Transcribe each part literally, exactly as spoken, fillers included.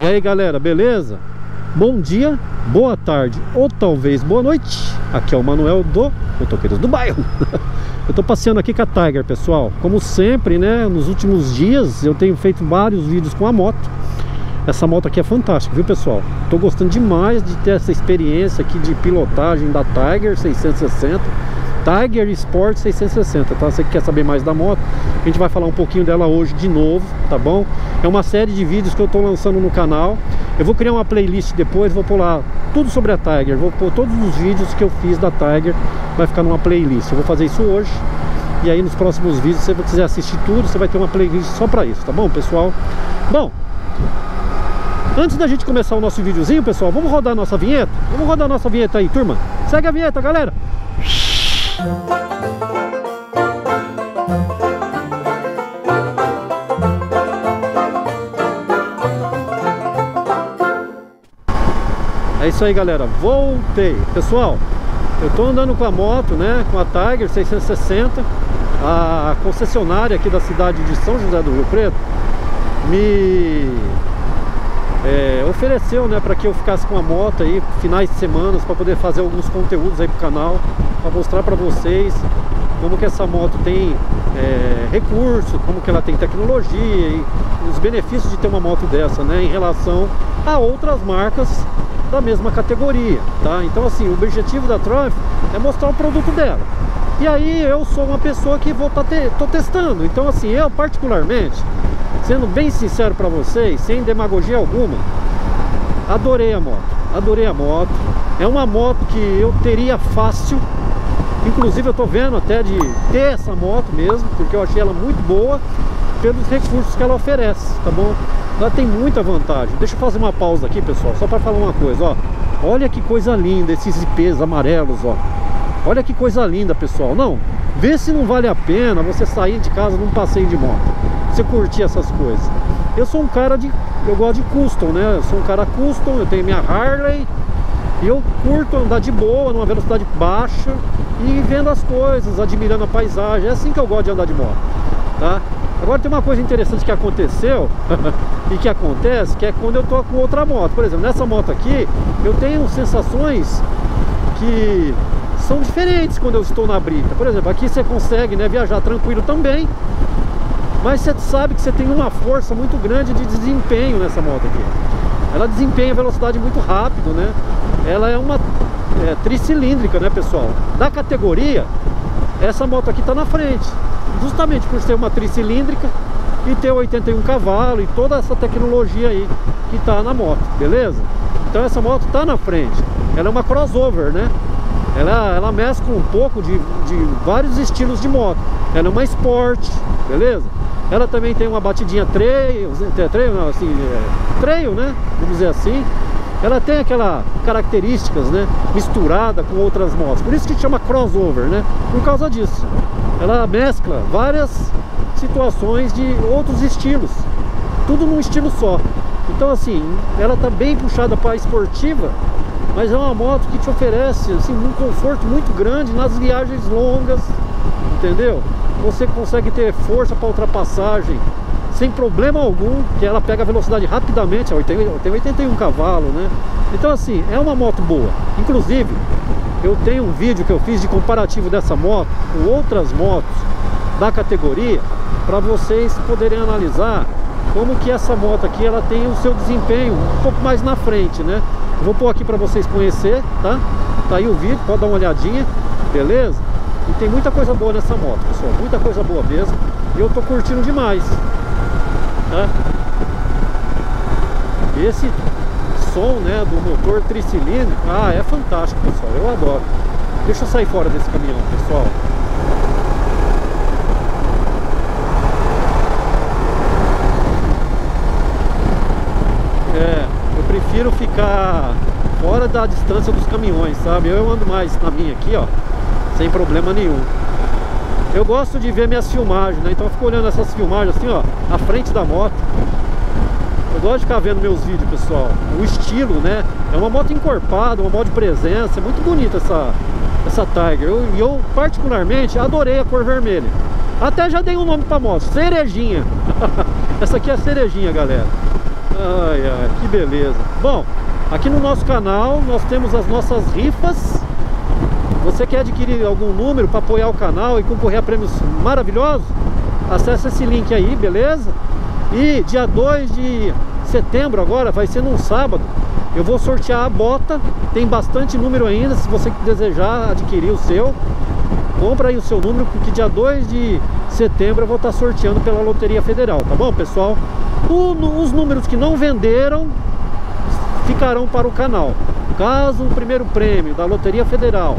E aí galera, beleza? Bom dia, boa tarde ou talvez boa noite. Aqui é o Manuel do Motoqueiros do Bairro. Eu tô passeando aqui com a Tiger, pessoal. Como sempre, né, nos últimos dias eu tenho feito vários vídeos com a moto. Essa moto aqui é fantástica, viu pessoal? Tô gostando demais de ter essa experiência aqui de pilotagem da Tiger seiscentos e sessenta, Tiger Sport seiscentos e sessenta, tá? Você que quer saber mais da moto, a gente vai falar um pouquinho dela hoje de novo, tá bom? É uma série de vídeos que eu tô lançando no canal. Eu vou criar uma playlist depois, vou pôr lá tudo sobre a Tiger, vou pôr todos os vídeos que eu fiz da Tiger, vai ficar numa playlist. Eu vou fazer isso hoje, e aí nos próximos vídeos, se você quiser assistir tudo, você vai ter uma playlist só pra isso, tá bom, pessoal? Bom, antes da gente começar o nosso videozinho, pessoal, vamos rodar a nossa vinheta? Vamos rodar a nossa vinheta aí, turma. Segue a vinheta, galera. É isso aí, galera, voltei. Pessoal, eu tô andando com a moto, né, com a Tiger seiscentos e sessenta. A concessionária aqui da cidade de São José do Rio Preto me é, ofereceu, né, para que eu ficasse com a moto aí finais de semana, para poder fazer alguns conteúdos aí pro canal, para mostrar para vocês como que essa moto tem é, recurso, como que ela tem tecnologia e os benefícios de ter uma moto dessa, né, em relação a outras marcas da mesma categoria, tá? Então assim, o objetivo da Triumph é mostrar o produto dela. E aí eu sou uma pessoa que vou tá te, tô testando. Então assim, eu particularmente, sendo bem sincero para vocês, sem demagogia alguma, adorei a moto, adorei a moto. É uma moto que eu teria fácil. Inclusive eu tô vendo até de ter essa moto mesmo, porque eu achei ela muito boa pelos recursos que ela oferece, tá bom? Ela tem muita vantagem. Deixa eu fazer uma pausa aqui, pessoal, só para falar uma coisa, ó. Olha que coisa linda esses I Ps amarelos, ó. Olha que coisa linda, pessoal. Não, vê se não vale a pena você sair de casa num passeio de moto, você curtir essas coisas. Eu sou um cara de... eu gosto de custom, né? Eu sou um cara custom, eu tenho minha Harley e eu curto andar de boa, numa velocidade baixa e vendo as coisas, admirando a paisagem. É assim que eu gosto de andar de moto, tá? Agora tem uma coisa interessante que aconteceu e que acontece, que é quando eu tô com outra moto. Por exemplo, nessa moto aqui, eu tenho sensações que são diferentes quando eu estou na brita. Por exemplo, aqui você consegue, né, viajar tranquilo também, mas você sabe que você tem uma força muito grande de desempenho nessa moto aqui. Ela desempenha a velocidade muito rápido, né? Ela é uma é, tricilíndrica, né, pessoal? Da categoria, essa moto aqui está na frente, justamente por ser uma tricilíndrica e ter oitenta e um cavalos e toda essa tecnologia aí que está na moto, beleza? Então essa moto está na frente. Ela é uma crossover, né? Ela, ela mescla um pouco de, de vários estilos de moto. Ela é uma Sport, beleza? Ela também tem uma batidinha trail, trail, não, assim, é, trail, né? Vamos dizer assim. Ela tem aquelas características, né, misturada com outras motos. Por isso que chama crossover, né? Por causa disso. Ela mescla várias situações de outros estilos, tudo num estilo só. Então assim, ela tá bem puxada para a esportiva, mas é uma moto que te oferece assim, um conforto muito grande nas viagens longas, entendeu? Você consegue ter força para ultrapassagem sem problema algum, que ela pega a velocidade rapidamente. Tem oitenta e um cavalos, né? Então assim, é uma moto boa. Inclusive, eu tenho um vídeo que eu fiz de comparativo dessa moto com outras motos da categoria, para vocês poderem analisar como que essa moto aqui ela tem o seu desempenho um pouco mais na frente, né? Eu vou pôr aqui para vocês conhecer, tá? Tá aí o vídeo, pode dar uma olhadinha, beleza? E tem muita coisa boa nessa moto, pessoal, muita coisa boa mesmo. E eu tô curtindo demais, tá? Esse som, né, do motor tricilíndrico, ah, é fantástico, pessoal, eu adoro. Deixa eu sair fora desse caminhão, pessoal. É, eu prefiro ficar fora da distância dos caminhões, sabe? Eu ando mais na minha aqui, ó, sem problema nenhum. Eu gosto de ver minhas filmagens, né? Então eu fico olhando essas filmagens assim, ó, na frente da moto. Eu gosto de ficar vendo meus vídeos, pessoal. O estilo, né? É uma moto encorpada, uma moto de presença. É muito bonita essa, essa Tiger. E eu, eu particularmente adorei a cor vermelha. Até já dei um nome pra moto, Cerejinha. Essa aqui é a Cerejinha, galera. Ai, ai, que beleza. Bom, aqui no nosso canal nós temos as nossas rifas. Você quer adquirir algum número para apoiar o canal e concorrer a prêmios maravilhosos? Acesse esse link aí, beleza? E dia dois de setembro agora, vai ser num sábado, eu vou sortear a bota. Tem bastante número ainda, se você desejar adquirir o seu, compra aí o seu número, porque dia dois de setembro eu vou estar sorteando pela Loteria Federal, tá bom, pessoal? O, os números que não venderam ficarão para o canal. Caso o primeiro prêmio da Loteria Federal,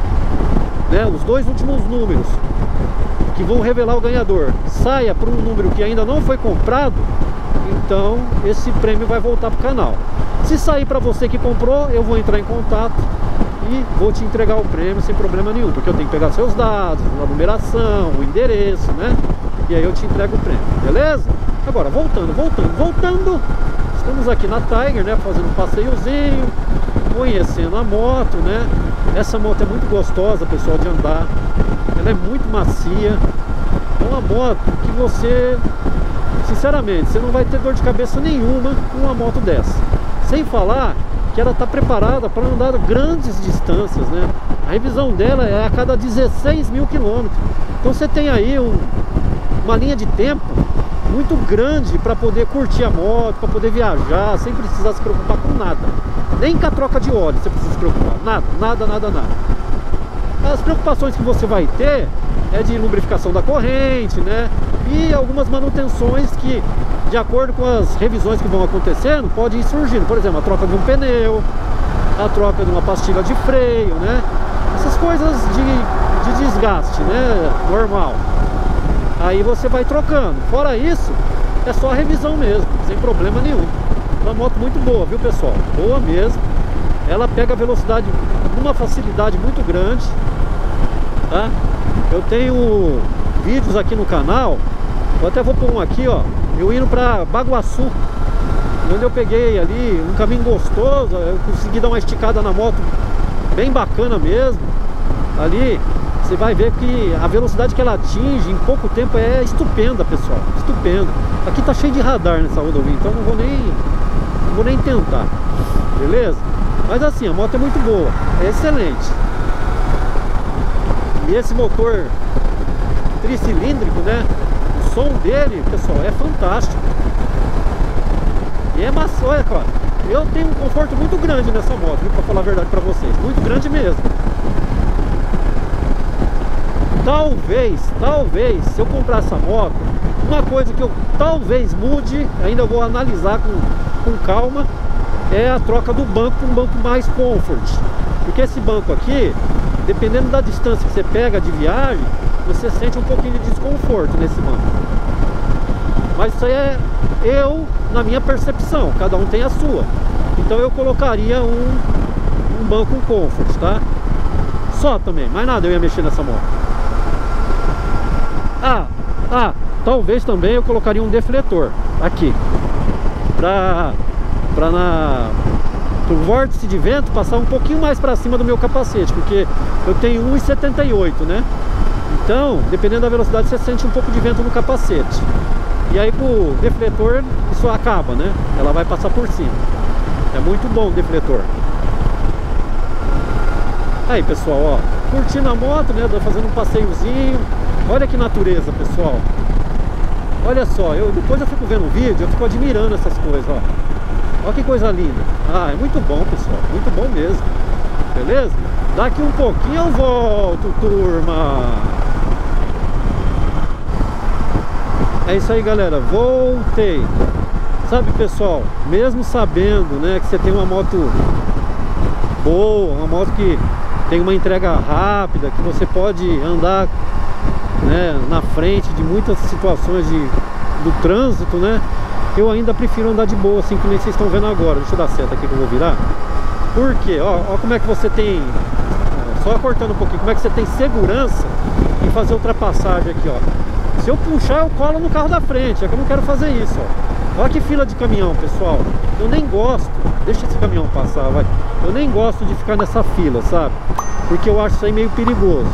né, os dois últimos números que vão revelar o ganhador, saia para um número que ainda não foi comprado, então esse prêmio vai voltar para o canal. Se sair para você que comprou, eu vou entrar em contato e vou te entregar o prêmio sem problema nenhum, porque eu tenho que pegar seus dados, a numeração, o endereço, né? E aí eu te entrego o prêmio, beleza? Agora, voltando, voltando, voltando, estamos aqui na Tiger, né? Fazendo um passeiozinho, conhecendo a moto, né? Essa moto é muito gostosa, pessoal, de andar. Ela é muito macia. É uma moto que você, sinceramente, você não vai ter dor de cabeça nenhuma com uma moto dessa. Sem falar que ela está preparada para andar grandes distâncias, né? A revisão dela é a cada dezesseis mil quilômetros. Então você tem aí um, uma linha de tempo muito grande para poder curtir a moto, para poder viajar, sem precisar se preocupar com nada. Nem com a troca de óleo você precisa se preocupar. Nada, nada, nada, nada. As preocupações que você vai ter é de lubrificação da corrente, né? E algumas manutenções que, de acordo com as revisões que vão acontecendo, pode ir surgindo. Por exemplo, a troca de um pneu, a troca de uma pastilha de freio, né? Essas coisas de, de desgaste, né? Normal. Aí você vai trocando. Fora isso, é só a revisão mesmo, sem problema nenhum. Uma moto muito boa, viu, pessoal? Boa mesmo. Ela pega a velocidade numa facilidade muito grande, tá? Eu tenho vídeos aqui no canal. Eu até vou pôr um aqui, ó. Eu indo pra Baguaçu, onde eu peguei ali um caminho gostoso. Eu consegui dar uma esticada na moto bem bacana mesmo. Ali você vai ver que a velocidade que ela atinge em pouco tempo é estupenda, pessoal. Estupenda. Aqui tá cheio de radar nessa rodovia, então não vou nem não vou nem tentar. Beleza? Mas assim, a moto é muito boa, é excelente. E esse motor tricilíndrico, né? O som dele, pessoal, é fantástico. E é massa, olha, cara, eu tenho um conforto muito grande nessa moto, viu, pra falar a verdade pra vocês. Muito grande mesmo. Talvez, talvez, se eu comprar essa moto, uma coisa que eu talvez mude, ainda vou analisar com, com calma, é a troca do banco para um banco mais comfort. Porque esse banco aqui, dependendo da distância que você pega de viagem, você sente um pouquinho de desconforto nesse banco. Mas isso aí é eu, na minha percepção, cada um tem a sua. Então eu colocaria um, um banco comfort, tá? Só também, mais nada eu ia mexer nessa moto. Ah, ah, talvez também eu colocaria um defletor aqui Pra, pra na, pro vórtice de vento passar um pouquinho mais pra cima do meu capacete, porque eu tenho um e setenta e oito, né? Então, dependendo da velocidade, você sente um pouco de vento no capacete. E aí com o defletor isso acaba, né? Ela vai passar por cima. É muito bom o defletor. Aí, pessoal, ó, curtindo a moto, né? Fazendo um passeiozinho. Olha que natureza, pessoal. Olha só, eu, depois eu fico vendo o vídeo, eu fico admirando essas coisas, ó. Olha que coisa linda. Ah, é muito bom, pessoal, muito bom mesmo. Beleza? Daqui um pouquinho eu volto, turma. É isso aí, galera, voltei. Sabe, pessoal, mesmo sabendo, né, que você tem uma moto boa, uma moto que tem uma entrega rápida, que você pode andar, né, na frente de muitas situações de, do trânsito, né? Eu ainda prefiro andar de boa, assim, que nem vocês estão vendo agora. Deixa eu dar seta aqui que eu vou virar. Por quê? Ó, ó como é que você tem, só cortando um pouquinho, como é que você tem segurança em fazer ultrapassagem aqui, ó. Se eu puxar, eu colo no carro da frente. É que eu não quero fazer isso, ó. Olha que fila de caminhão, pessoal. Eu nem gosto, deixa esse caminhão passar, vai. Eu nem gosto de ficar nessa fila, sabe? Porque eu acho isso aí meio perigoso.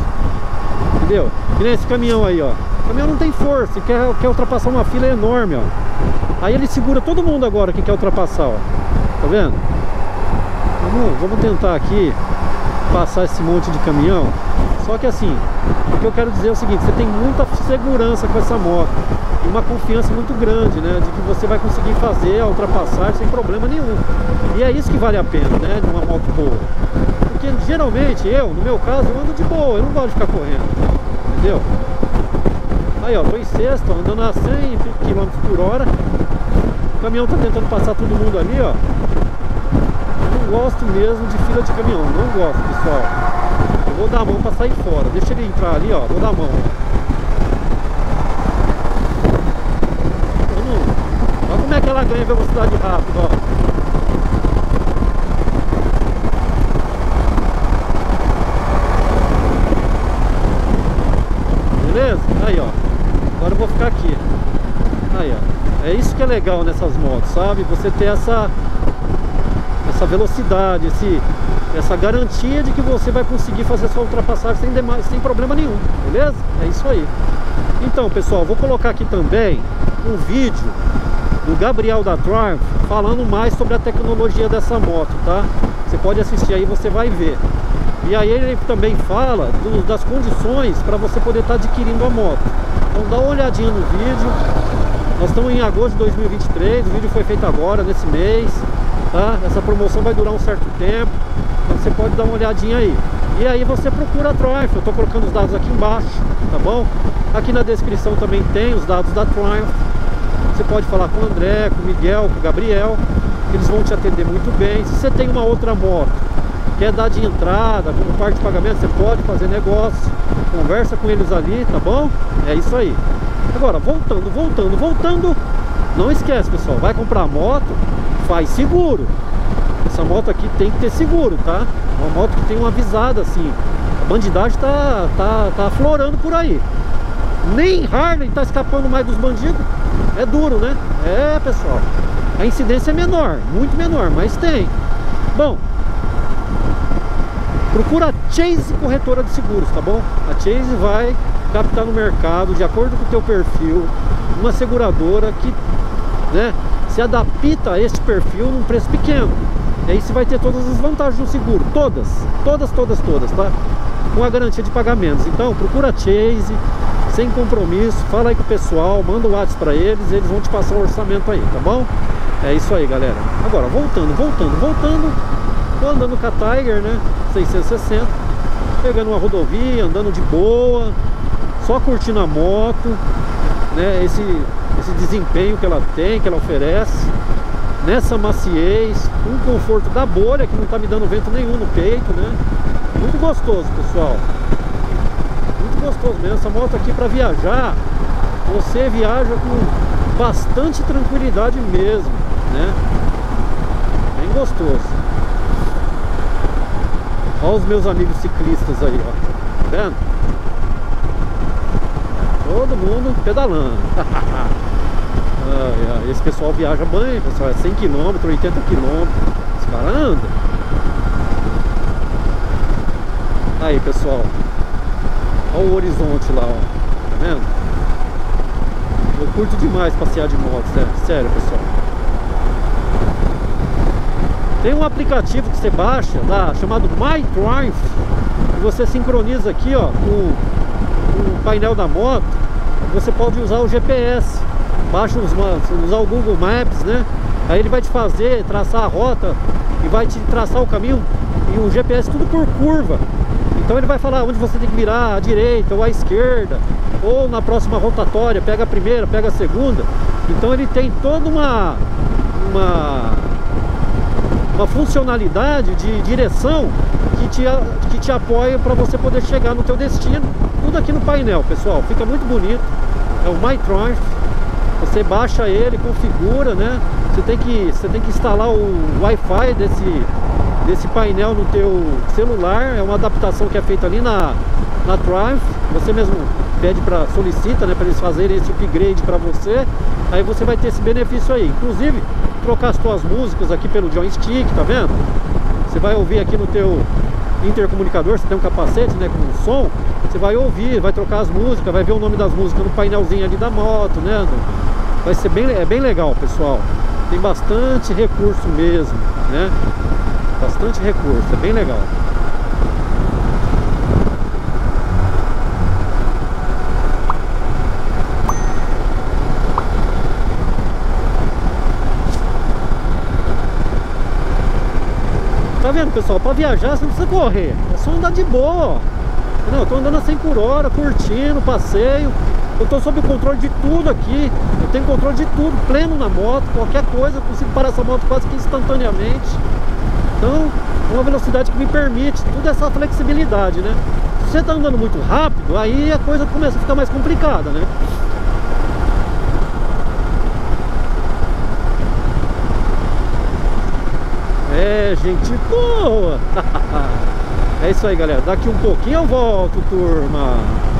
Entendeu? E nesse caminhão aí, ó. O caminhão não tem força, quer, quer ultrapassar uma fila enorme, ó. Aí ele segura todo mundo agora que quer ultrapassar, ó. Tá vendo? Vamos, vamos tentar aqui passar esse monte de caminhão. Só que assim, o que eu quero dizer é o seguinte: você tem muita segurança com essa moto e uma confiança muito grande, né, de que você vai conseguir fazer a ultrapassagem sem problema nenhum. E é isso que vale a pena, né, numa moto boa. Porque geralmente eu, no meu caso, eu ando de boa, eu não gosto de ficar correndo, entendeu? Aí ó, tô em sexto, andando a cem quilômetros por hora. O caminhão tá tentando passar todo mundo ali, ó. Eu não gosto mesmo de fila de caminhão, não gosto, pessoal. Eu vou dar a mão pra sair fora. Deixa ele entrar ali, ó, vou dar a mão. Eu não... Olha como é que ela ganha velocidade rápida, ó. Beleza? Aí, ó. Agora eu vou ficar aqui. Aí, ó. É isso que é legal nessas motos, sabe? Você ter essa essa velocidade, esse, essa garantia de que você vai conseguir fazer sua ultrapassagem sem, demais, sem problema nenhum, beleza? É isso aí. Então, pessoal, vou colocar aqui também um vídeo do Gabriel da Triumph falando mais sobre a tecnologia dessa moto, tá? Você pode assistir aí, você vai ver. E aí ele também fala do, das condições para você poder estar tá adquirindo a moto. Então dá uma olhadinha no vídeo. Nós estamos em agosto de dois mil e vinte e três, o vídeo foi feito agora, nesse mês, tá? Essa promoção vai durar um certo tempo, então você pode dar uma olhadinha aí. E aí você procura a Triumph, eu estou colocando os dados aqui embaixo, tá bom? Aqui na descrição também tem os dados da Triumph. Você pode falar com o André, com o Miguel, com o Gabriel, eles vão te atender muito bem. Se você tem uma outra moto, quer dar de entrada, como parte de pagamento, você pode fazer negócio, conversa com eles ali, tá bom? É isso aí. Agora, voltando, voltando, voltando, não esquece, pessoal, vai comprar moto, faz seguro. Essa moto aqui tem que ter seguro, tá? Uma moto que tem uma avisada assim. A bandidagem tá, tá, tá aflorando por aí. Nem Harley tá escapando mais dos bandidos. É duro, né? É, pessoal, a incidência é menor, muito menor, mas tem. Bom, procura a Chase Corretora de Seguros, tá bom? A Chase vai captar no mercado, de acordo com o teu perfil, uma seguradora que, né, se adapta a esse perfil num preço pequeno. E aí você vai ter todas as vantagens do seguro, todas, todas, todas, todas, tá? Com a garantia de pagamentos. Então procura a Chase, sem compromisso, fala aí com o pessoal, manda o WhatsApp pra eles, eles vão te passar um orçamento aí, tá bom? É isso aí, galera. Agora, voltando, voltando, voltando, tô andando com a Tiger, né, seiscentos e sessenta, pegando uma rodovia, andando de boa, só curtindo a moto, né, esse, esse desempenho que ela tem, que ela oferece, nessa maciez, um conforto da bolha, que não tá me dando vento nenhum no peito, né, muito gostoso, pessoal, muito gostoso mesmo. Essa moto aqui para viajar, você viaja com bastante tranquilidade mesmo, né, bem gostoso. Olha os meus amigos ciclistas aí, ó, tá vendo? Todo mundo pedalando. ah, esse pessoal viaja bem, pessoal, é cem quilômetros, oitenta quilômetros. Os caras andam. Aí, pessoal, olha o horizonte lá, ó, tá vendo? Eu curto demais passear de moto, sério, sério, pessoal. Tem um aplicativo que você baixa lá, chamado My Triumph, e você sincroniza aqui, ó, com o painel da moto. Você pode usar o G P S, baixa os, usar o Google Maps, né? Aí ele vai te fazer, traçar a rota e vai te traçar o caminho, e o G P S tudo por curva. Então ele vai falar onde você tem que virar, à direita ou à esquerda, ou na próxima rotatória, pega a primeira, pega a segunda. Então ele tem toda uma uma uma funcionalidade de direção que te, que te apoia para você poder chegar no teu destino. Tudo aqui no painel, pessoal, fica muito bonito. É o My Triumph. Você baixa ele, configura, né? Você tem que, você tem que instalar o Wi-Fi desse, desse painel no teu celular. É uma adaptação que é feita ali na, na Triumph. Você mesmo pede para, solicita, né, para eles fazerem esse upgrade para você. Aí você vai ter esse benefício aí. Inclusive, trocar as tuas músicas aqui pelo joystick, tá vendo? Você vai ouvir aqui no teu intercomunicador, você tem um capacete, né, com som. Você vai ouvir, vai trocar as músicas, vai ver o nome das músicas no painelzinho ali da moto, né? vai ser bem, é bem legal, pessoal. Tem bastante recurso mesmo, né? Bastante recurso, é bem legal. Tá vendo, pessoal? Para viajar você não precisa correr, é só andar de boa, ó. Não, eu tô andando a cem por hora, curtindo, passeio. Eu tô sob o controle de tudo aqui. Eu tenho controle de tudo, pleno na moto. Qualquer coisa, eu consigo parar essa moto quase que instantaneamente. Então, é uma velocidade que me permite tudo essa flexibilidade, né? Se você tá andando muito rápido, aí a coisa começa a ficar mais complicada, né? É, gente boa! É isso aí, galera. Daqui um pouquinho eu volto, turma.